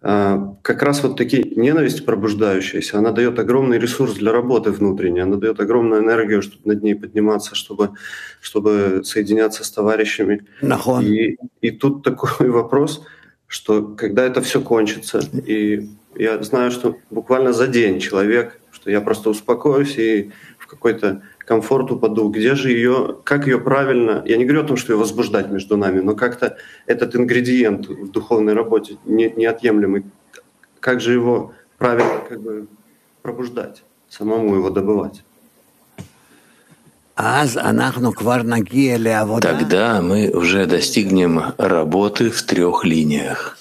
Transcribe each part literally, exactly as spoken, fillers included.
А, как раз вот такие ненависть пробуждающаяся, она дает огромный ресурс для работы внутренней, она дает огромную энергию, чтобы над ней подниматься, чтобы, чтобы соединяться с товарищами. И, и тут такой вопрос, что когда это все кончится, и я знаю, что буквально за день человек, что я просто успокоюсь и в какой-то комфорт упаду, где же ее, как ее правильно, я не говорю о том, что ее возбуждать между нами, но как-то этот ингредиент в духовной работе не, неотъемлемый, как же его правильно как бы пробуждать, самому его добывать. Тогда мы уже достигнем работы в трех линиях.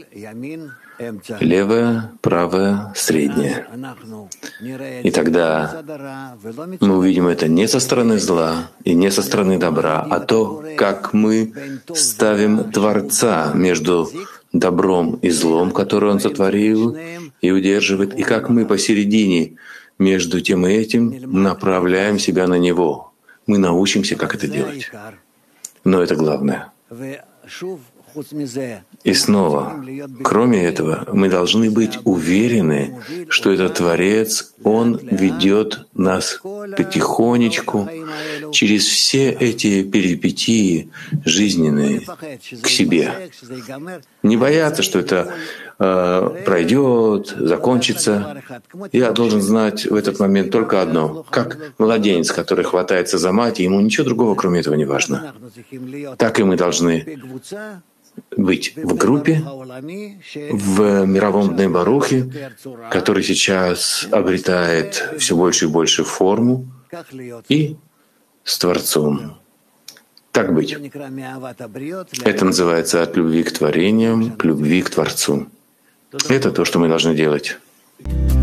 Левая, правая, средняя. И тогда мы увидим это не со стороны зла и не со стороны добра, а то, как мы ставим Творца между добром и злом, который Он сотворил и удерживает, и как мы посередине между тем и этим направляем себя на Него. Мы научимся, как это делать. Но это главное. И снова, кроме этого, мы должны быть уверены, что этот Творец, Он ведет нас потихонечку через все эти перипетии жизненные к себе. Не бояться, что это э, пройдет, закончится. Я должен знать в этот момент только одно. Как младенец, который хватается за мать, и ему ничего другого, кроме этого, не важно. Так и мы должны быть в группе, в мировом Бней Барухе, который сейчас обретает все больше и больше форму, и с Творцом. Так быть. Это называется от любви к творениям, к любви к Творцу. Это то, что мы должны делать.